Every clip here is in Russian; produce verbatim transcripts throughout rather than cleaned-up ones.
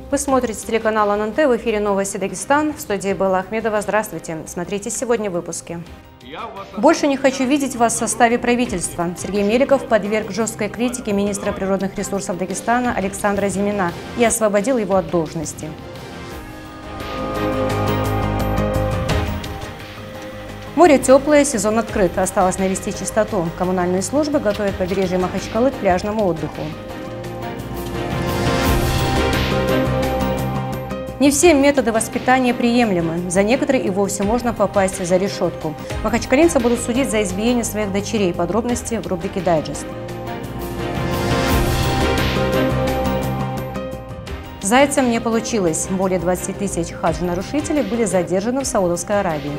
Вы смотрите телеканал эн эн тэ, в эфире «Новости Дагестан». В студии Белла Ахмедова. Здравствуйте. Смотрите сегодня в выпуске. Больше не хочу видеть вас в составе правительства. Сергей Меликов подверг жесткой критике министра природных ресурсов Дагестана Александра Зимина и освободил его от должности. Море теплое, сезон открыт. Осталось навести чистоту. Коммунальные службы готовят побережье Махачкалы к пляжному отдыху. Не все методы воспитания приемлемы. За некоторые и вовсе можно попасть за решетку. Махачкалинцы будут судить за избиение своих дочерей. Подробности в рубрике «Дайджест». Зайцам не получилось. Более двадцати тысяч хадж-нарушителей были задержаны в Саудовской Аравии.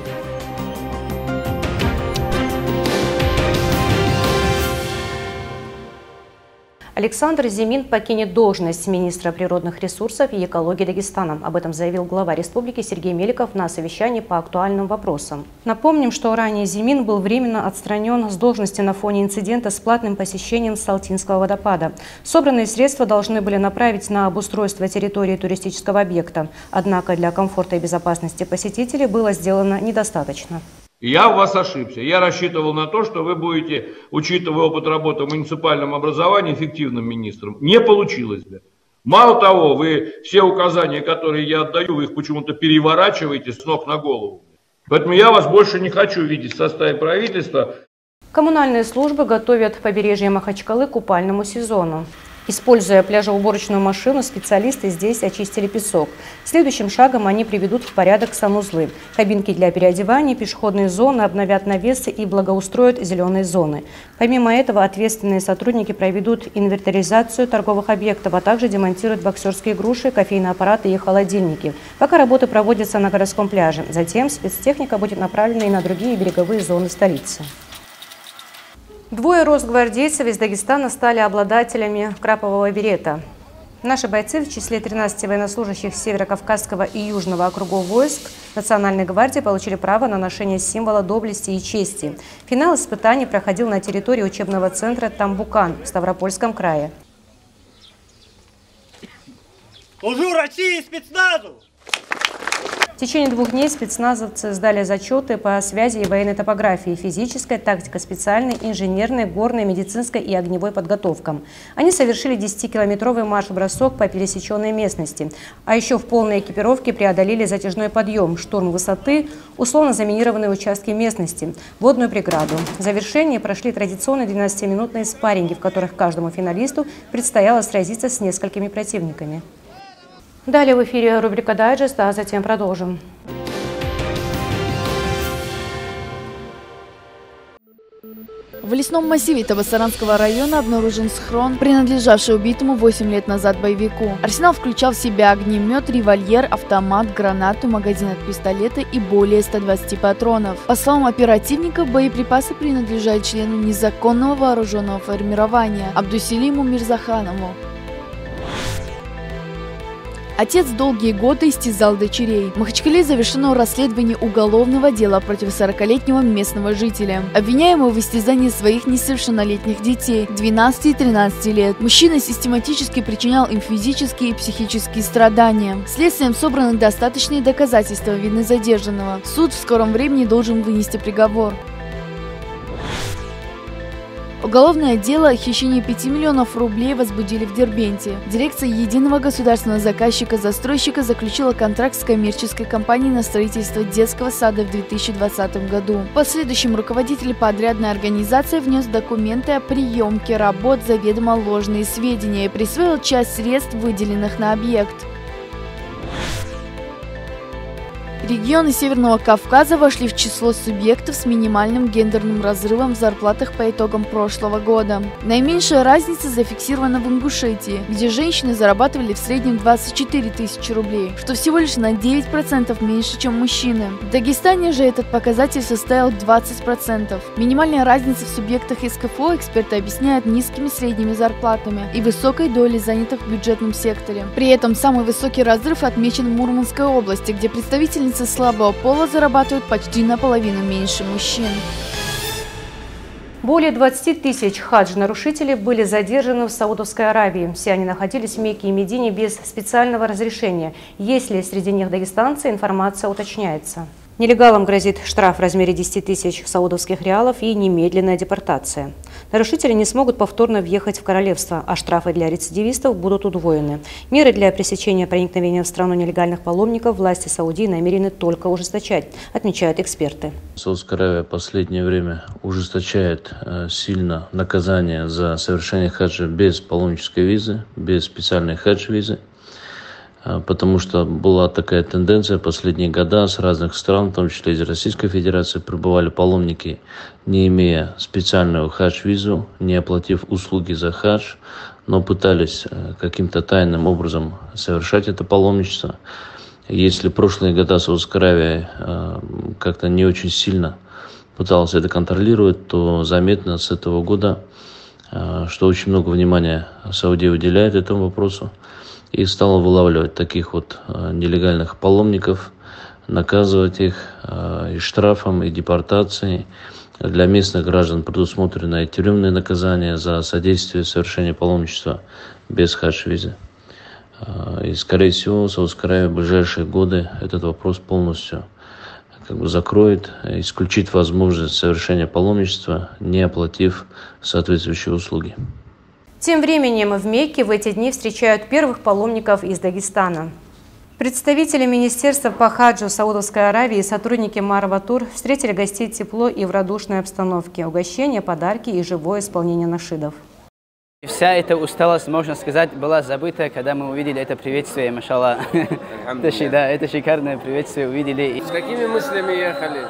Александр Зимин покинет должность министра природных ресурсов и экологии Дагестана. Об этом заявил глава республики Сергей Меликов на совещании по актуальным вопросам. Напомним, что ранее Зимин был временно отстранен с должности на фоне инцидента с платным посещением Салтинского водопада. Собранные средства должны были направить на обустройство территории туристического объекта. Однако для комфорта и безопасности посетителей было сделано недостаточно. Я в вас ошибся. Я рассчитывал на то, что вы будете, учитывая опыт работы в муниципальном образовании, эффективным министром. Не получилось. Мало того, вы все указания, которые я отдаю, вы их почему-то переворачиваете с ног на голову. Поэтому я вас больше не хочу видеть в составе правительства. Коммунальные службы готовят побережье Махачкалы к купальному сезону. Используя пляжеуборочную машину, специалисты здесь очистили песок. Следующим шагом они приведут в порядок санузлы, кабинки для переодевания, пешеходные зоны, обновят навесы и благоустроят зеленые зоны. Помимо этого, ответственные сотрудники проведут инвентаризацию торговых объектов, а также демонтируют боксерские груши, кофейные аппараты и холодильники. Пока работы проводятся на городском пляже. Затем спецтехника будет направлена и на другие береговые зоны столицы. Двое росгвардейцев из Дагестана стали обладателями крапового берета. Наши бойцы в числе тринадцати военнослужащих Северо-Кавказского и Южного округов войск Национальной гвардии получили право на ношение символа доблести и чести. Финал испытаний проходил на территории учебного центра Тамбукан в Ставропольском крае. Служу России, спецназу! В течение двух дней спецназовцы сдали зачеты по связи и военной топографии, физической, тактико-специальной, инженерной, горной, медицинской и огневой подготовкам. Они совершили десятикилометровый марш-бросок по пересеченной местности. А еще в полной экипировке преодолели затяжной подъем, штурм высоты, условно заминированные участки местности, водную преграду. В завершении прошли традиционные двенадцатиминутные спарринги, в которых каждому финалисту предстояло сразиться с несколькими противниками. Далее в эфире рубрика «Дайджест», а затем продолжим. В лесном массиве Табасаранского района обнаружен схрон, принадлежавший убитому восемь лет назад боевику. Арсенал включал в себя огнемет, револьвер, автомат, гранату, магазин от пистолета и более ста двадцати патронов. По словам оперативников, боеприпасы принадлежат члену незаконного вооруженного формирования Абдуселиму Мирзаханову. Отец долгие годы истязал дочерей. В Махачкале завершено расследование уголовного дела против сорокалетнего местного жителя, обвиняемого в истязании своих несовершеннолетних детей двенадцати и тринадцати лет. Мужчина систематически причинял им физические и психические страдания. Следствием собраны достаточные доказательства вины задержанного. Суд в скором времени должен вынести приговор. Уголовное дело о хищении пяти миллионов рублей возбудили в Дербенте. Дирекция единого государственного заказчика-застройщика заключила контракт с коммерческой компанией на строительство детского сада в две тысячи двадцатом году. В последующем руководитель подрядной организации внес документы о приемке работ заведомо ложные сведения и присвоил часть средств, выделенных на объект. Регионы Северного Кавказа вошли в число субъектов с минимальным гендерным разрывом в зарплатах по итогам прошлого года. Наименьшая разница зафиксирована в Ингушетии, где женщины зарабатывали в среднем двадцать четыре тысячи рублей, что всего лишь на девять процентов меньше, чем мужчины. В Дагестане же этот показатель составил двадцать процентов. Минимальная разница в субъектах эс ка эф о эксперты объясняют низкими средними зарплатами и высокой долей занятых в бюджетном секторе. При этом самый высокий разрыв отмечен в Мурманской области, где представительницы слабого пола зарабатывают почти наполовину меньше мужчин. Более двадцати тысяч хадж-нарушителей были задержаны в Саудовской Аравии. Все они находились в Мекке и Медине без специального разрешения. Есть ли среди них дагестанцы, информация уточняется. Нелегалам грозит штраф в размере десяти тысяч саудовских реалов и немедленная депортация. Нарушители не смогут повторно въехать в королевство, а штрафы для рецидивистов будут удвоены. Меры для пресечения проникновения в страну нелегальных паломников власти Саудии намерены только ужесточать, отмечают эксперты. Саудовская Аравия в последнее время ужесточает э, сильно наказание за совершение хаджа без паломнической визы, без специальной хадж-визы. Потому что была такая тенденция в последние годы с разных стран, в том числе из Российской Федерации, прибывали паломники, не имея специальную хадж-визу, не оплатив услуги за хадж, но пытались каким-то тайным образом совершать это паломничество. Если в прошлые годы Саудовская Аравия как-то не очень сильно пыталась это контролировать, то заметно с этого года, что очень много внимания Саудия уделяет этому вопросу. И стала вылавливать таких вот э, нелегальных паломников, наказывать их э, и штрафом, и депортацией. Для местных граждан предусмотрено и тюремное наказание за содействие совершению паломничества без хадж-визы. Э, и, скорее всего, Саудовская Аравия в ближайшие годы этот вопрос полностью как бы закроет, исключит возможность совершения паломничества, не оплатив соответствующие услуги. Тем временем в Мекке в эти дни встречают первых паломников из Дагестана. Представители Министерства по хаджу Саудовской Аравии и сотрудники Марва Тур встретили гостей тепло и в радушной обстановке. Угощения, подарки и живое исполнение нашидов. Вся эта усталость, можно сказать, была забыта, когда мы увидели это приветствие, машаллах. Да, это шикарное приветствие увидели. С какими мыслями ехали?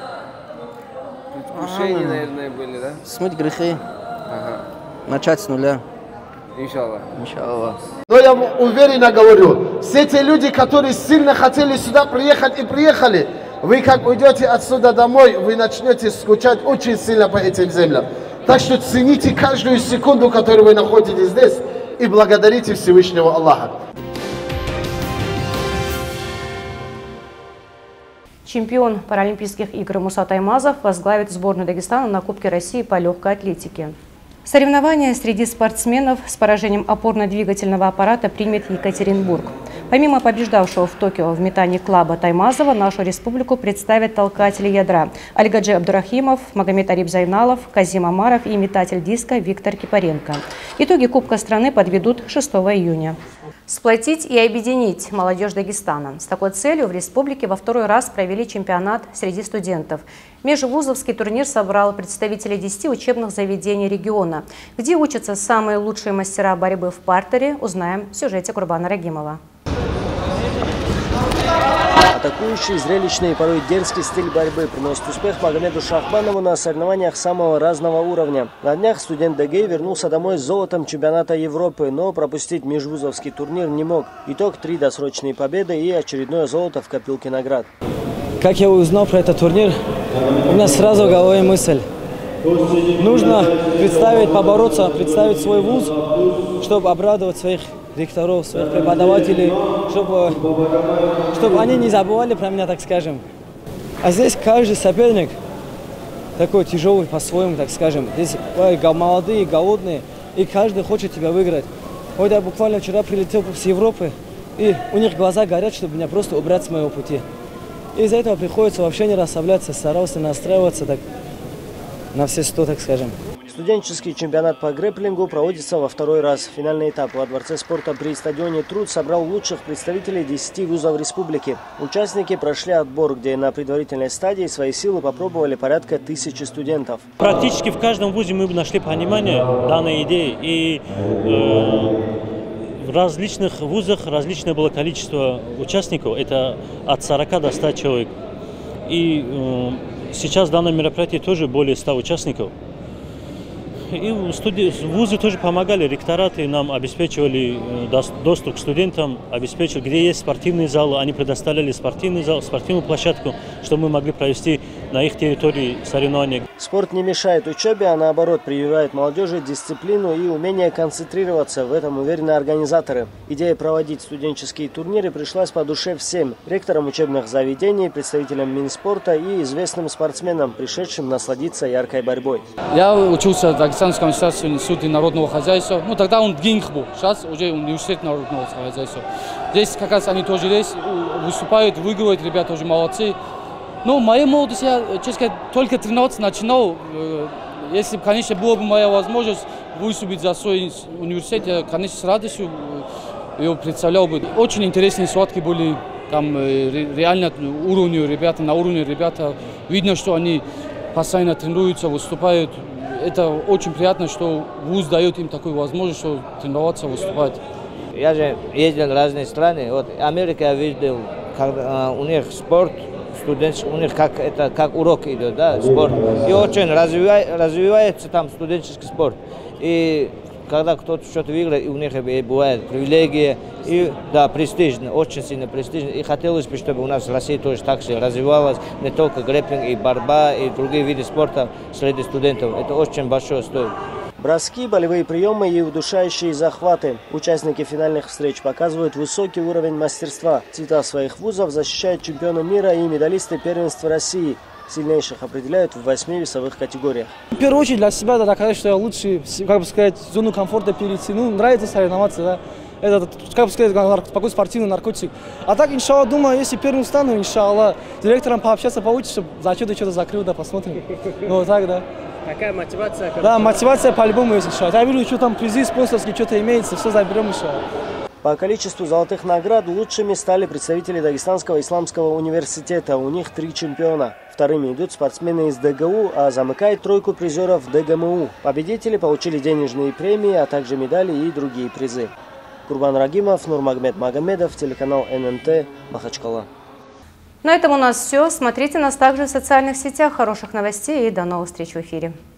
Предвкушения, наверное, были, да? Смыть грехи, начать с нуля. Иншаллах. Иншаллах. Но я уверенно говорю, все те люди, которые сильно хотели сюда приехать и приехали, вы как уйдете отсюда домой, вы начнете скучать очень сильно по этим землям. Так что цените каждую секунду, которую вы находитесь здесь, и благодарите Всевышнего Аллаха. Чемпион Паралимпийских игр Муса Таймазов возглавит сборную Дагестана на Кубке России по легкой атлетике. Соревнования среди спортсменов с поражением опорно-двигательного аппарата примет Екатеринбург. Помимо побеждавшего в Токио в метании клаба Таймазова, нашу республику представят толкатели ядра Альгаджи Абдурахимов, Магомед Ариб Зайналов, Казим Амаров и метатель диска Виктор Кипаренко. Итоги Кубка страны подведут шестого июня. Сплотить и объединить молодежь Дагестана. С такой целью в республике во второй раз провели чемпионат среди студентов. Межвузовский турнир собрал представителей десяти учебных заведений региона. Где учатся самые лучшие мастера борьбы в партере, узнаем в сюжете Курбана Рагимова. Атакующий, зрелищный и порой дерзкий стиль борьбы приносит успех Магомеду Шахбанову на соревнованиях самого разного уровня. На днях студент ДГИ вернулся домой с золотом чемпионата Европы, но пропустить межвузовский турнир не мог. Итог – три досрочные победы и очередное золото в копилке наград. Как я узнал про этот турнир, у меня сразу в голове мысль. Нужно представить, побороться, представить свой вуз, чтобы обрадовать своих ректоров, своих преподавателей, чтобы, чтобы они не забывали про меня, так скажем. А здесь каждый соперник такой тяжелый по-своему, так скажем. Здесь молодые, голодные, и каждый хочет тебя выиграть. Вот я буквально вчера прилетел с Европы, и у них глаза горят, чтобы меня просто убрать с моего пути. Из-за этого приходится вообще не расслабляться, старался настраиваться так, на все сто, так скажем. Студенческий чемпионат по грэпплингу проводится во второй раз. Финальный этап во Дворце спорта при стадионе «Труд» собрал лучших представителей десяти вузов республики. Участники прошли отбор, где на предварительной стадии свои силы попробовали порядка тысячи студентов. Практически в каждом вузе мы нашли понимание данной идеи. И э, в различных вузах различное было количество участников. Это от сорока до ста человек. И э, сейчас в данном мероприятии тоже более ста участников. И студи... вузы тоже помогали, ректораты нам обеспечивали доступ к студентам, обеспечивали, где есть спортивный зал, они предоставляли спортивный зал, спортивную площадку, чтобы мы могли провести на их территории соревнования. Спорт не мешает учебе, а наоборот прививает молодежи дисциплину и умение концентрироваться. В этом уверены организаторы. Идея проводить студенческие турниры пришлась по душе всем. Ректорам учебных заведений, представителям Минспорта и известным спортсменам, пришедшим насладиться яркой борьбой. Я учился в Дагестанском университете институте народного хозяйства. Ну, тогда он ГИНХ был, сейчас уже университет народного хозяйства. Здесь как раз они тоже есть, выступают, выигрывают, ребята тоже молодцы. Но в моей молодости я, честно сказать, только тренироваться начинал. Если бы, конечно, была бы моя возможность выступить за свой университет, я, конечно, с радостью его представлял бы. Очень интересные схватки были, там реально уровень ребята, на уровне ребята. Видно, что они постоянно тренируются, выступают. Это очень приятно, что вуз дает им такую возможность, что тренироваться, выступать. Я же ездил в разные страны. Вот Америка я видел, как, а, у них спорт, студенческий, у них как, это, как урок идет, да, спорт. И очень развивай, развивается там студенческий спорт. И когда кто-то что-то выиграет, у них бывает привилегии, и да, престижно, очень сильно престижно. И хотелось бы, чтобы у нас в России тоже так же развивалось, не только грэпплинг, и борьба, и другие виды спорта среди студентов. Это очень большое стоит. Броски, болевые приемы и удушающие захваты. Участники финальных встреч показывают высокий уровень мастерства. Цвета своих вузов защищают чемпионы мира и медалисты первенства России. Сильнейших определяют в восьми весовых категориях. В первую очередь для себя доказать, что я лучше, как бы сказать, зону комфорта перейти. Ну, нравится соревноваться, да. Это, как бы сказать, такой спортивный наркотик. А так, иншалла, думаю, если первым стану, иншалла, с директором пообщаться получится, чтобы зачеты что-то закрыл, да, посмотрим. Ну, вот так, да. Какая мотивация? Да, мотивация по-любому есть, иншалла. Я вижу, что там призы спонсорские, что-то имеется, все заберем, иншалла. По количеству золотых наград лучшими стали представители Дагестанского исламского университета. У них три чемпиона. Вторыми идут спортсмены из ДГУ, а замыкает тройку призеров ДГМУ. Победители получили денежные премии, а также медали и другие призы. Курбан Рагимов, Нурмагомед Магомедов, телеканал эн эн тэ, Махачкала. На этом у нас все. Смотрите нас также в социальных сетях. Хороших новостей и до новых встреч в эфире.